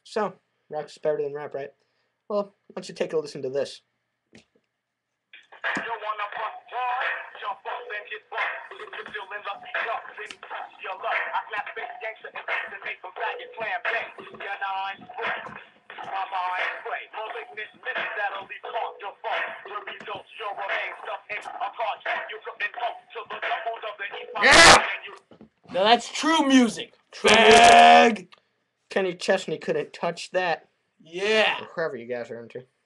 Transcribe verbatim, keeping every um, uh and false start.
So, rock's better than rap, right? Well, why don't you take a listen to this? Yeah! Now that's true music. True Bag. Kenny Chesney couldn't touch that. Yeah. Or whoever you guys are into.